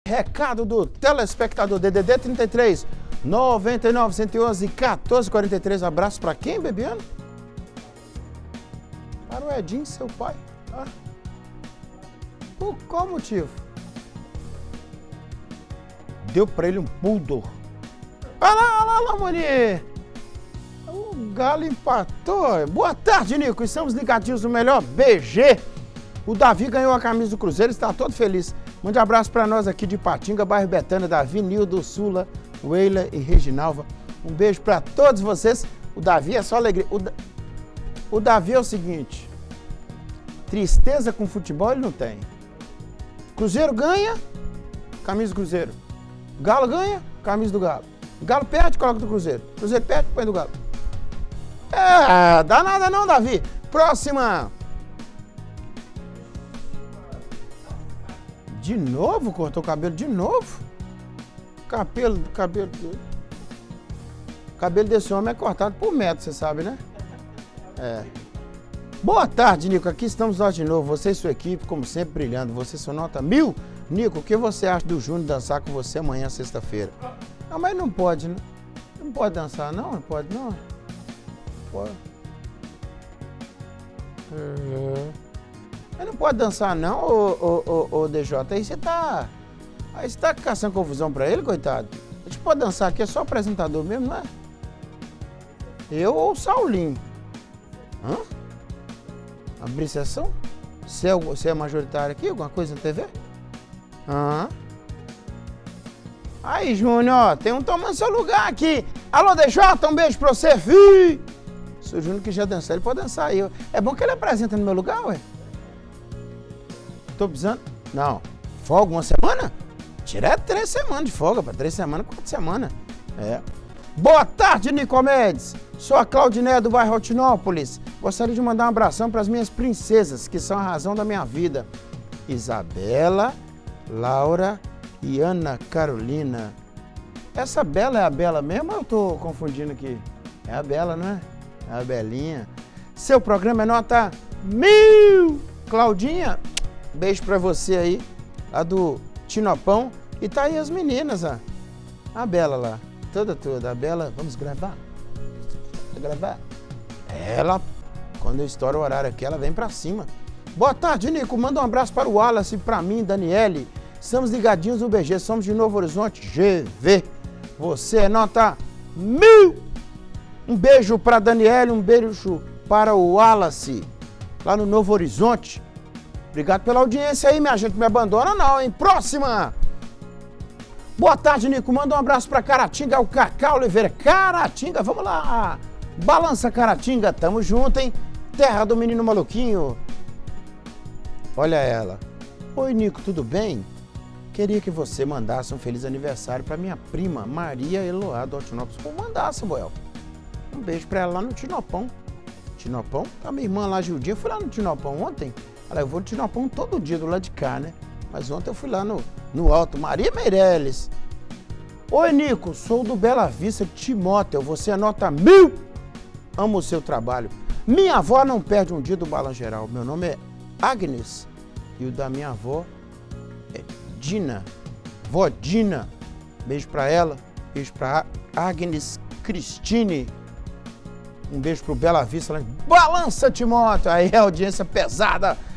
recado do telespectador, DDD 33 99 111 14 43. Abraço pra quem, Bebiano? Para o Edinho, seu pai. Ah. Por qual motivo? Deu pra ele um poodle. Olha lá, Moni. O Galo empatou. Boa tarde, Nico. Estamos ligadinhos no melhor BG. O Davi ganhou a camisa do Cruzeiro, está todo feliz. Mande um abraço para nós aqui de Patinga, bairro Betânia, Davi, Nildo, Sula, Weila e Reginalva. Um beijo para todos vocês. O Davi é só alegria. O Davi é o seguinte, tristeza com futebol ele não tem. Cruzeiro ganha, camisa do Cruzeiro. Galo ganha, camisa do Galo. Galo perde, coloca do Cruzeiro. Cruzeiro perde, põe do Galo. É, dá nada não, Davi. Próxima. De novo? Cortou o cabelo de novo? Cabelo desse homem é cortado por metro, você sabe, né? É. Boa tarde, Nico. Aqui estamos nós de novo. Você e sua equipe, como sempre, brilhando. Você sua nota 1000. Nico, o que você acha do Júnior dançar com você amanhã, sexta-feira? Ah, mas não pode, né? Não pode dançar, não? Não pode, não? Pode. Mas não pode dançar, não, ô DJ. Aí você tá caçando confusão pra ele, coitado. A gente pode dançar aqui, é só apresentador mesmo, não é? Eu ou o Saulinho? Hã? Abrir sessão? Você é majoritário aqui? Alguma coisa na TV? Hã? Aí, Júnior, tem um tomando seu lugar aqui. Alô, DJ, um beijo pra você, filho. Se o Júnior que já dançou, ele pode dançar aí. É bom que ele apresenta no meu lugar, ué. Tô precisando? Não. Folga uma semana? Direto 3 semanas de folga, para 3 semanas, 4 semanas. É. Boa tarde, Nicomedes. Sou a Claudinéia do bairro Altinópolis. Gostaria de mandar um abração para as minhas princesas, que são a razão da minha vida. Isabela, Laura e Ana Carolina. Essa Bela é a Bela mesmo ou eu tô confundindo aqui? É a Bela, não é? É a Belinha. Seu programa é nota 1000. Claudinha, beijo pra você aí, lá do Tinopão. E tá aí as meninas, ó. A Bela lá, toda. A Bela, vamos gravar? Gravar? Ela, quando eu estouro o horário aqui, ela vem pra cima. Boa tarde, Nico. Manda um abraço para o Wallace, pra mim, Daniele. Estamos ligadinhos no BG, somos de Novo Horizonte, GV. Você é nota 1000. Um beijo pra Daniele, um beijo para o Wallace, lá no Novo Horizonte. Obrigado pela audiência aí, minha gente. Não me abandona não, hein? Próxima! Boa tarde, Nico. Manda um abraço pra Caratinga, o Cacau Oliveira. Caratinga, vamos lá! Balança Caratinga, tamo junto, hein? Terra do menino maluquinho. Olha ela. Oi, Nico, tudo bem? Queria que você mandasse um feliz aniversário pra minha prima, Maria Eloá, do Altinópolis. Vou mandar, Samuel. Um beijo pra ela lá no Tinopão. Tinopão? Tá minha irmã lá, Gildinha. Eu fui lá no Tinopão ontem. Eu vou no Tinopão todo dia do lado de cá, né? Mas ontem eu fui lá no Alto, Maria Meirelles. Oi, Nico, sou do Bela Vista, Timóteo, você é nota 1000. Amo o seu trabalho. Minha avó não perde um dia do Balan Geral. Meu nome é Agnes e o da minha avó é Dina. Vó Dina. Beijo pra ela, beijo pra Agnes Cristine. Um beijo pro Bela Vista lá. Balança, Timóteo. Aí é audiência pesada.